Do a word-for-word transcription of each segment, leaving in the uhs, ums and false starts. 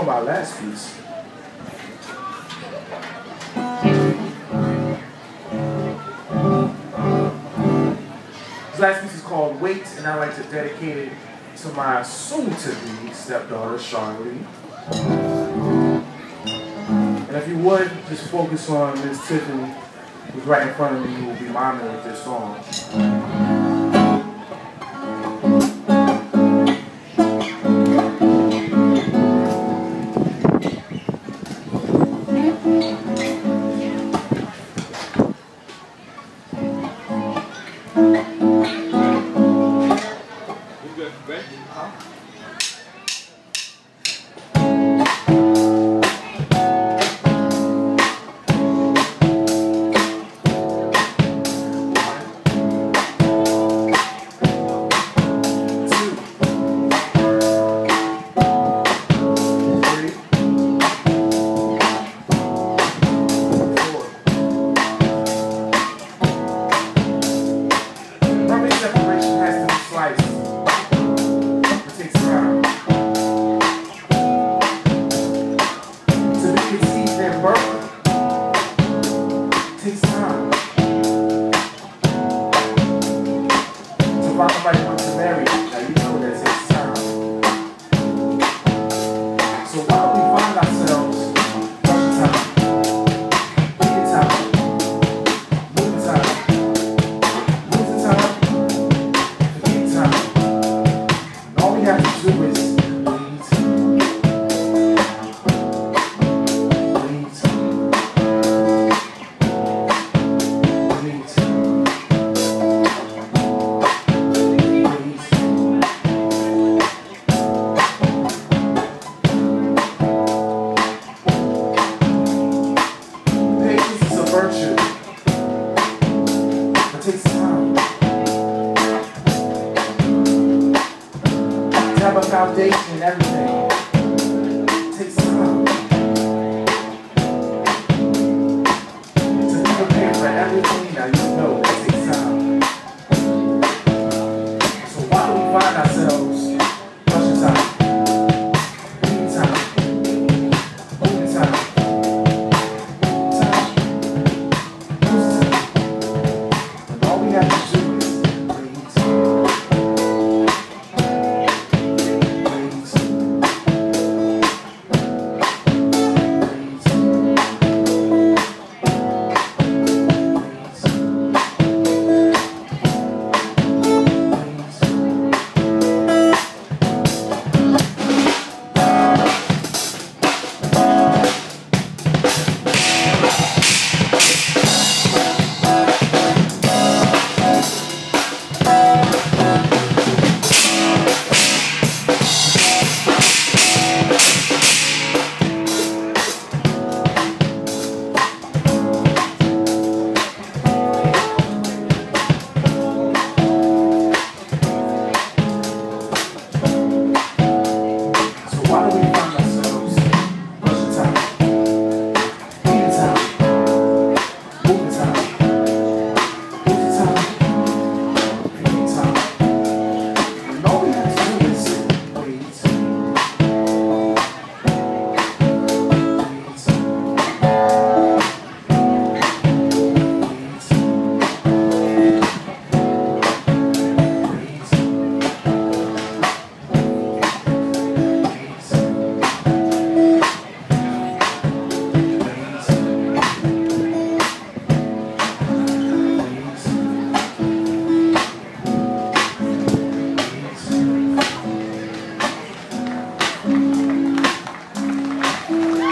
from our last piece. This last piece is called Wait, and I'd like to dedicate it to my soon-to-be stepdaughter, Charlie. And if you would, just focus on Miss Tiffany, who's right in front of me, who will be miming with this song. Somebody wants to marry, now you know that takes time. So why don't we find ourselves rushing time, taking time, moving time, losing time, forgetting time. And all we have to do is wait, wait, wait. Virtue. It takes time to have a foundation and everything. It takes time to be prepared for everything. Now you know it takes time. So why do we find ourselves rushing time, leaving time, moving time?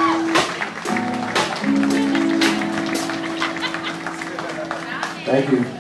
Thank you.